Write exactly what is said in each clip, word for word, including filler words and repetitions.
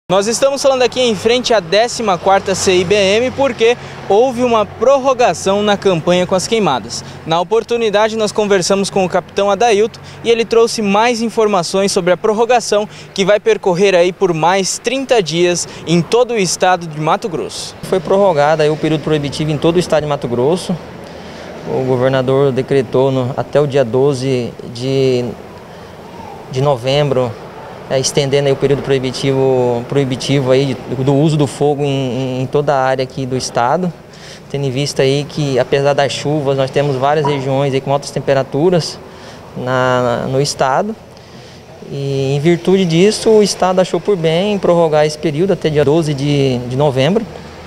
Nós estamos falando aqui em frente à décima quarta C I B M porque houve uma prorrogação na campanha com as queimadas. Na oportunidade, nós conversamos com o capitão Adailton e ele trouxe mais informações sobre a prorrogação que vai percorrer aí por mais trinta dias em todo o estado de Mato Grosso. Foi prorrogado aí o período proibitivo em todo o estado de Mato Grosso. O governador decretou no, até o dia doze de, de novembro, É, estendendo aí o período proibitivo, proibitivo aí do, do uso do fogo em, em toda a área aqui do estado, tendo em vista aí que, apesar das chuvas, nós temos várias regiões aí com altas temperaturas na, no estado, e em virtude disso o estado achou por bem prorrogar esse período até dia doze de, de novembro.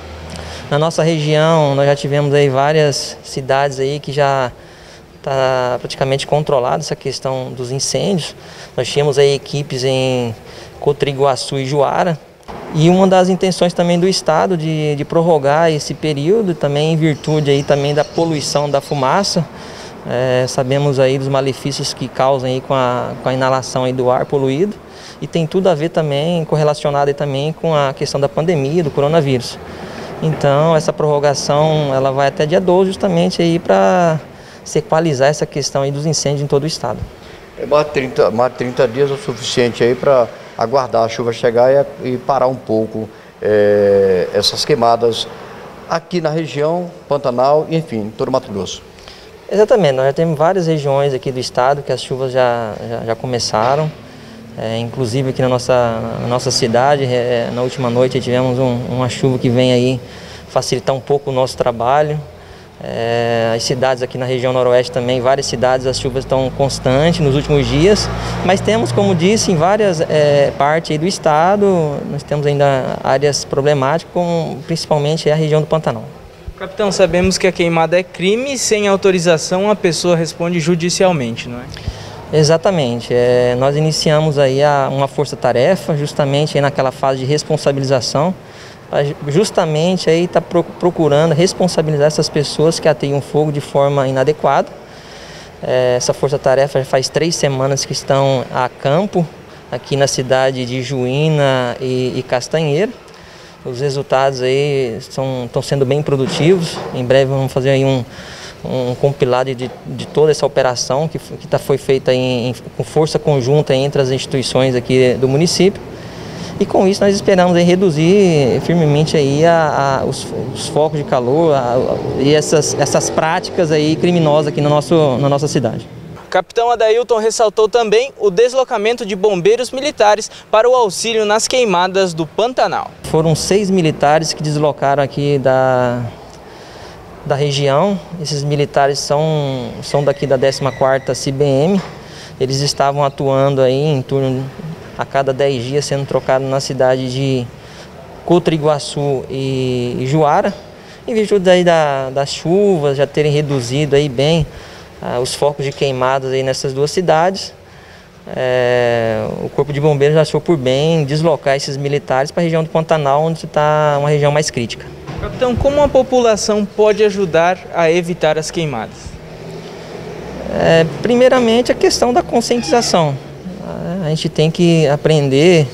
Na nossa região nós já tivemos aí várias cidades aí que já está praticamente controlada essa questão dos incêndios. Nós tínhamos aí equipes em Cotriguaçu e Juara. E uma das intenções também do Estado de, de prorrogar esse período, também em virtude aí também da poluição da fumaça. É, sabemos aí dos malefícios que causam aí com a, com a inalação aí do ar poluído. E tem tudo a ver também, correlacionado aí também com a questão da pandemia, do coronavírus. Então essa prorrogação ela vai até dia doze justamente aí para se equalizar essa questão aí dos incêndios em todo o estado. É mais de trinta, mais de trinta dias é o suficiente aí para aguardar a chuva chegar e, e parar um pouco é, essas queimadas aqui na região, Pantanal e enfim, todo o Mato Grosso. Exatamente, nós já temos várias regiões aqui do estado que as chuvas já, já, já começaram, é, inclusive aqui na nossa, na nossa cidade, é, na última noite tivemos um, uma chuva que vem aí facilitar um pouco o nosso trabalho. É, as cidades aqui na região noroeste também, várias cidades as chuvas estão constantes nos últimos dias, mas temos, como disse, em várias é, partes aí do estado, nós temos ainda áreas problemáticas, como principalmente a região do Pantanal. Capitão, sabemos que a queimada é crime e sem autorização a pessoa responde judicialmente, não é? Exatamente, é, nós iniciamos aí a, uma força-tarefa justamente aí naquela fase de responsabilização, justamente aí está procurando responsabilizar essas pessoas que ateiam fogo de forma inadequada. É, essa força-tarefa já faz três semanas que estão a campo, aqui na cidade de Juína e, e Castanheira. Os resultados aí são, estão sendo bem produtivos. Em breve vamos fazer aí um, um compilado de, de toda essa operação que, que tá, foi feita em, em, com força conjunta entre as instituições aqui do município. E com isso nós esperamos aí reduzir firmemente aí a, a, os, os focos de calor a, a, e essas, essas práticas aí criminosas aqui no nosso, na nossa cidade. O capitão Adailton ressaltou também o deslocamento de bombeiros militares para o auxílio nas queimadas do Pantanal. Foram seis militares que deslocaram aqui da, da região. Esses militares são, são daqui da décima quarta C I B M. Eles estavam atuando aí em turno a cada dez dias, sendo trocado na cidade de Cotriguaçu e, e Juara, em virtude aí da, das chuvas já terem reduzido aí bem ah, os focos de queimadas aí nessas duas cidades. É, o Corpo de Bombeiros achou por bem deslocar esses militares para a região do Pantanal, onde está uma região mais crítica. Capitão, como a população pode ajudar a evitar as queimadas? É, primeiramente, a questão da conscientização. A gente tem que aprender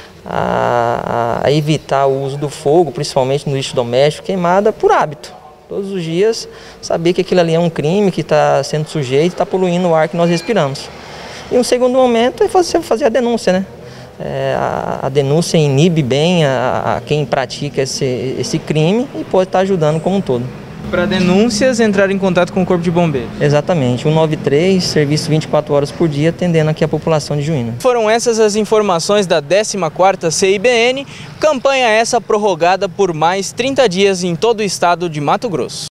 a, a evitar o uso do fogo, principalmente no lixo doméstico, queimada por hábito. Todos os dias saber que aquilo ali é um crime, que está sendo sujeito, está poluindo o ar que nós respiramos. E um segundo momento é fazer, fazer a denúncia, né? É, a, a denúncia inibe bem a, a quem pratica esse, esse crime e pode estar ajudando como um todo. Para denúncias, entrar em contato com o Corpo de Bombeiros. Exatamente, cento e noventa e três, serviço vinte e quatro horas por dia, atendendo aqui a população de Juína. Foram essas as informações da décima quarta C I B N, campanha essa prorrogada por mais trinta dias em todo o estado de Mato Grosso.